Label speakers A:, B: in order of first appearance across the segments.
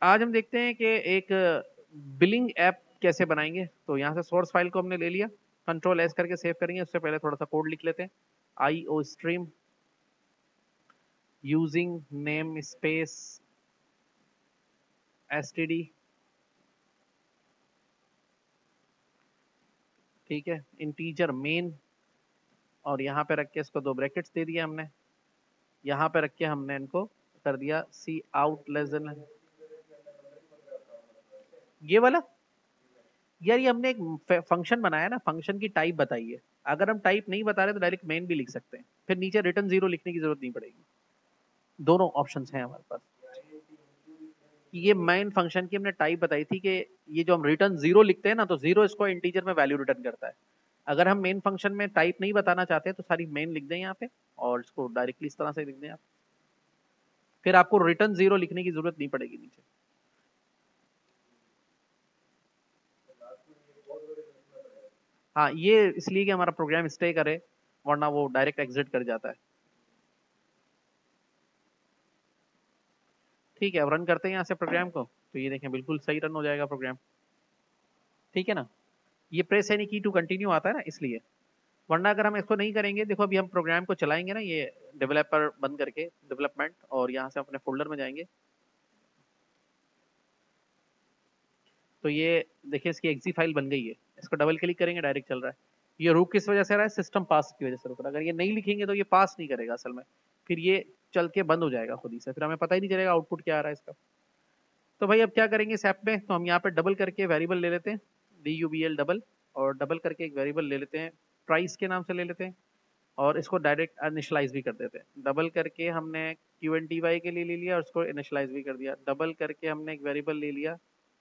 A: आज हम देखते हैं कि एक बिलिंग ऐप कैसे बनाएंगे। तो यहाँ से सोर्स फाइल को हमने ले लिया, कंट्रोल एस करके सेव करेंगे। उससे पहले थोड़ा सा कोड लिख लेते हैं। IO stream using name space STD, ठीक है, इंटीजर मेन, और यहाँ पे रख के इसको 2 ब्रैकेट्स दे दिया हमने। यहाँ पे रख के हमने इनको कर दिया सी आउट लेस देन, ये वाला। यार ये हमने एक फंक्शन बनाया ना, फंक्शन की टाइप बताई है। अगर हम टाइप नहीं बता रहे तो डायरेक्ट मेन भी लिख सकते हैं, फिर नीचे रिटर्न 0 लिखने की जरूरत नहीं पड़ेगी। दोनों ऑप्शंस हैं हमारे पास। ये मेन फंक्शन की हमने टाइप बताई थी कि ये जो हम रिटर्न 0 लिखते हैं ना, तो 0 इसको इंटीजर में वैल्यू रिटर्न करता है। अगर हम मेन फंक्शन में टाइप नहीं बताना चाहते तो सारी मेन लिख दें यहाँ पे, और इसको डायरेक्टली इस तरह से लिख दें आप, फिर आपको रिटर्न 0 लिखने की जरूरत नहीं पड़ेगी नीचे। हाँ, ये इसलिए कि हमारा प्रोग्राम स्टे करे, वरना वो डायरेक्ट एग्जिट कर जाता है। ठीक है, अब रन करते हैं यहाँ से प्रोग्राम को, तो ये देखें बिल्कुल सही रन हो जाएगा प्रोग्राम। ठीक है ना, ये press any key to continue आता है ना, इसलिए। वरना अगर हम इसको नहीं करेंगे, देखो अभी हम प्रोग्राम को चलाएंगे ना, ये डेवलपर बंद करके डेवलपमेंट, और यहाँ से अपने फोल्डर में जाएंगे, तो ये देखिए इसकी एक्सी फाइल बन गई है। इसको डबल क्लिक करेंगे, डायरेक्ट चल रहा है। ये रुक किस वजह से रहा है? सिस्टम पास की वजह से रुक रहा है। अगर ये नहीं लिखेंगे तो ये पास नहीं करेगा असल में, फिर ये चल के बंद हो जाएगा खुद ही से, फिर हमें पता ही नहीं चलेगा आउटपुट क्या आ रहा है इसका। तो भाई अब क्या करेंगे इस ऐप में, तो हम यहाँ पे डबल करके वेरिएबल ले लेते हैं, DUBL डबल, और डबल करके एक वेरिएबल ले लेते हैं, प्राइस के नाम से ले लेते हैं, और इसको डायरेक्ट इनिशलाइज भी कर देते हैं। डबल करके हमने QNTY के लिए ले लिया और उसको इनिशलाइज भी कर दिया। डबल करके हमने एक वेरिएबल ले लिया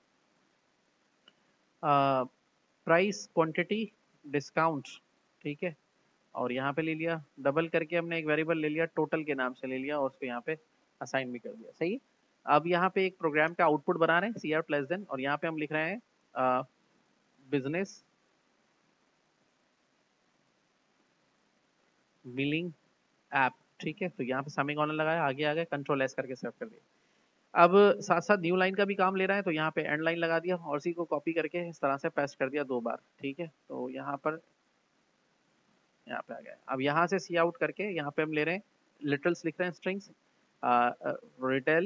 A: प्राइस क्वांटिटी डिस्काउंट, ठीक है, और यहाँ पे ले लिया। डबल करके हमने एक वेरिएबल ले लिया टोटल के नाम से ले लिया, और उसको यहाँ पे असाइन भी कर दिया। सही है। अब यहाँ पे एक प्रोग्राम का आउटपुट बना रहे हैं सी आउट लेस देन, और यहाँ पे हम लिख रहे हैं बिजनेस बिलिंग ऐप, ठीक है। तो यहाँ पे सेमीकोलन लगाया, आगे आ गए, कंट्रोल एस करके सेव कर दिया। अब साथ साथ न्यू लाइन का भी काम ले रहा है, तो यहाँ पे एंड लाइन लगा दिया, और इसी को कॉपी करके इस तरह से पेस्ट कर दिया 2 बार, ठीक है। तो यहाँ पर, यहाँ पे आ गया। अब यहाँ से सी आउट करके यहाँ पे हम ले रहे हैं लिटरल्स, लिख रहे हैं स्ट्रिंग्स, रिटेल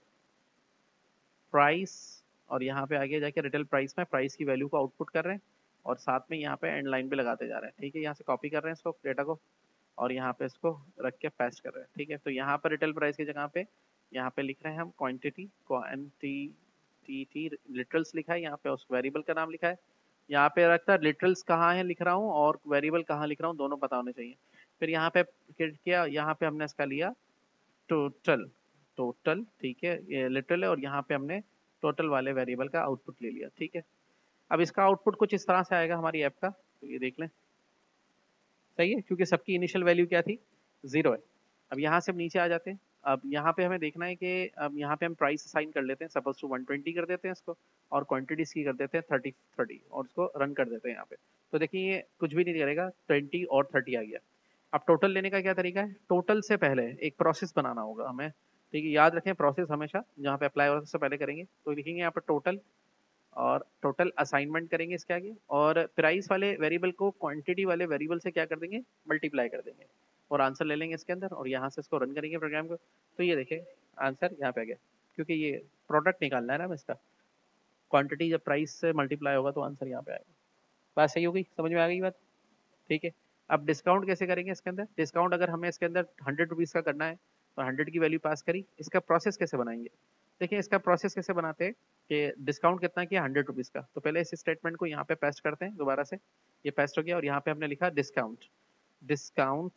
A: प्राइस, और यहाँ पे आगे जाके रिटेल प्राइस में प्राइस की वैल्यू को आउटपुट कर रहे हैं, और साथ में यहाँ पे एंड लाइन पे लगाते जा रहे हैं, ठीक है। यहाँ से कॉपी कर रहे हैं इसको, डेटा को, और यहाँ पे इसको रख के पेस्ट कर रहे हैं, ठीक है। तो यहाँ पर रिटेल प्राइस की जगह पे यहाँ पे लिख रहे हैं हम क्वांटिटी, क्वांटिटी लिटरल्स लिखा है, यहाँ पे उस वेरिएबल का नाम लिखा है। यहाँ पे रखता है लिटरल्स कहाँ है लिख रहा हूँ, और वेरिएबल कहाँ लिख रहा हूँ, दोनों पता होने चाहिए। फिर यहाँ पे किया, यहाँ पे हमने इसका लिया टोटल, टोटल, ठीक है, ये लिटरल है, और यहाँ पे हमने टोटल वाले वेरिएबल का आउटपुट ले लिया, ठीक है। अब इसका आउटपुट कुछ इस तरह से आएगा हमारी ऐप का, तो ये देख लें। सही है, क्योंकि सबकी इनिशियल वैल्यू क्या थी? 0 है। अब यहाँ से हम नीचे आ जाते हैं। अब यहाँ पे हमें देखना है कि अब यहाँ पे हम प्राइस असाइन कर लेते हैं, सपोज टू 120 कर देते हैं इसको, और क्वांटिटीज की कर देते हैं 30, और उसको रन कर देते हैं यहाँ पे। तो देखिए ये कुछ भी नहीं करेगा, 20 और 30 आ गया। अब टोटल लेने का क्या तरीका है? टोटल से पहले एक प्रोसेस बनाना होगा हमें, ठीक है। याद रखें प्रोसेस हमेशा जहाँ पे अप्लाई हो उससे पहले करेंगे। तो लिखेंगे यहाँ पर टोटल, और टोटल असाइनमेंट करेंगे इसके आगे, और प्राइस वाले वेरिएबल को क्वांटिटी वाले वेरिएबल से क्या कर देंगे? मल्टीप्लाई कर देंगे, और आंसर ले लेंगे इसके अंदर, और यहाँ से इसको रन करेंगे प्रोग्राम को। तो ये देखें आंसर यहाँ पे आ गया, क्योंकि ये प्रोडक्ट निकालना है ना हमें इसका। क्वांटिटी जब प्राइस से मल्टीप्लाई होगा तो आंसर यहाँ पे आएगा। बात सही हो गई? समझ में आ गई बात? ठीक है। अब डिस्काउंट कैसे करेंगे इसके अंदर? डिस्काउंट अगर हमें इसके अंदर 100 रुपीज़ का करना है, तो 100 की वैल्यू पास करी। इसका प्रोसेस कैसे बनाएंगे? देखिए इसका प्रोसेस कैसे बनाते हैं कि डिस्काउंट कितना किया? 100 रुपीज़ का। तो पहले इस स्टेटमेंट को यहाँ पे पेस्ट करते हैं दोबारा से, ये पेस्ट हो गया, और यहाँ पे हमने लिखा discount, discount,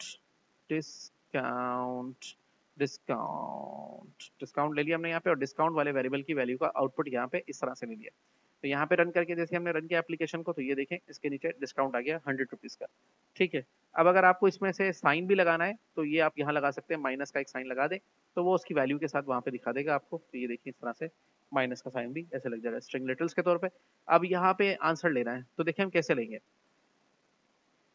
A: discount, discount, discount ले लिया हमने यहाँ पे, और डिस्काउंट वाले वेरिएबल की वैल्यू का आउटपुट यहाँ पे इस तरह से ले लिया। तो यहाँ पे रन करके जैसे हमने रन किया एप्लीकेशन को, तो ये देखें इसके नीचे डिस्काउंट आ गया 100 रुपीज़ का, ठीक है। अब अगर आपको इसमें से साइन भी लगाना है, तो ये आप यहाँ लगा सकते हैं, माइनस का एक साइन लगा दें, तो वो उसकी वैल्यू के साथ वहाँ पे दिखा देगा आपको। तो ये देखिए इस तरह से माइनस का साइन भी ऐसे लग जाएगा स्ट्रिंग लिटल्स के तौर पे। अब यहाँ पे आंसर लेना है, तो देखिए हम कैसे लेंगे।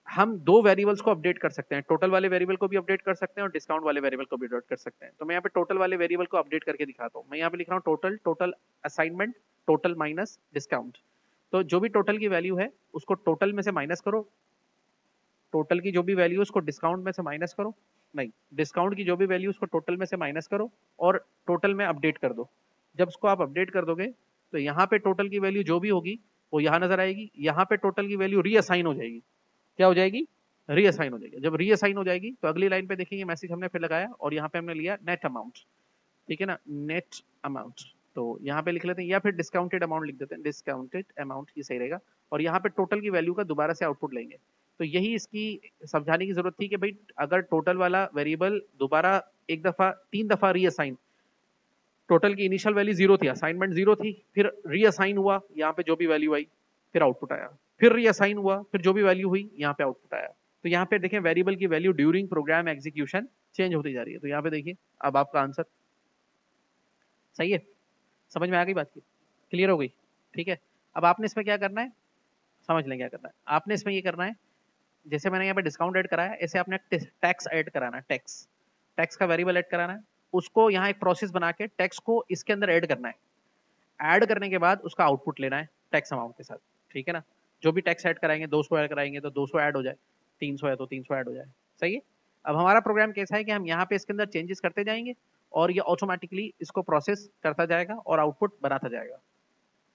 A: हम दो वेरिएबल्स को अपडेट कर सकते हैं, टोटल वाले वेरिएबल को भी अपडेट कर सकते हैं और डिस्काउंट वाले वेरिएबल को भी अपडेट कर सकते हैं। तो मैं यहाँ पे टोटल वाले वेरिएबल को अपडेट करके दिखाता हूँ। मैं यहाँ पे लिख रहा हूँ total, total assignment, total minus discount. तो जो भी टोटल की वैल्यू है उसको टोटल में से माइनस करो, टोटल की जो भी वैल्यू उसको डिस्काउंट में से माइनस करो, नहीं डिस्काउंट की जो भी वैल्यू उसको टोटल में से माइनस करो और टोटल में अपडेट कर दो। जब उसको आप अपडेट कर दोगे तो यहाँ पे टोटल की वैल्यू जो भी होगी वो यहाँ नजर आएगी, यहाँ पे टोटल की वैल्यू रीअसाइन हो जाएगी। क्या हो जाएगी? रीअसाइन हो जाएगी। जब रीअसाइन हो जाएगी तो अगली लाइन पे देखेंगे मैसेज हमने फिर लगाया और यहाँ पे हमने लिया नेट अमाउंट, ठीक है ना, नेट अमाउंट। तो यहाँ पे लिख लेते हैं या फिर डिस्काउंटेड अमाउंट लिख देते हैं, डिस्काउंटेड अमाउंट ही सही रहेगा। और यहाँ पे टोटल की वैल्यू का दोबारा से आउटपुट लेंगे। तो यही इसकी समझाने की जरूरत थी कि भाई अगर टोटल वाला वेरिएबल दोबारा एक दफा, तीन दफा रीअसाइन, टोटल की इनिशियल वैल्यू जीरो थी, असाइनमेंट जीरो थी, फिर रीअसाइन हुआ, यहाँ पे जो भी वैल्यू आई फिर आउटपुट आया, फिर रीअसाइन हुआ, फिर जो भी वैल्यू हुई यहाँ पे आउटपुट आया। तो यहाँ पे देखें वेरिएबल की value during program execution change होती जा रही है। तो यहाँ पे देखिए अब आपका आंसर सही है। समझ में आ गई बात की? क्लियर हो गई? ठीक है। अब आपने इसमें क्या करना है, समझ लें क्या करना है। आपने इसमें ये करना है, जैसे मैंने यहाँ पे डिस्काउंट ऐड कराया ऐसे आपने टैक्स ऐड कराना है, टैक्स, टैक्स का वेरिएबल ऐड कराना है। उसको यहाँ एक प्रोसेस बना के टैक्स को इसके अंदर ऐड करना है। ऐड करने के बाद उसका आउटपुट लेना है टैक्स अमाउंट के साथ, ठीक है ना। जो भी टैक्स ऐड कराएंगे 200 ऐड कराएंगे तो 200 ऐड हो जाए, 300 है तो 300 ऐड हो जाए। सही है। अब हमारा प्रोग्राम कैसा है कि हम यहाँ पे इसके अंदर चेंजेस करते जाएंगे और ये ऑटोमेटिकली इसको प्रोसेस करता जाएगा और आउटपुट बनाता जाएगा।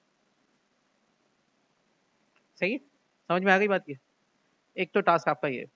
A: सही है। समझ में आ गई बात की? एक तो टास्क आपका ये,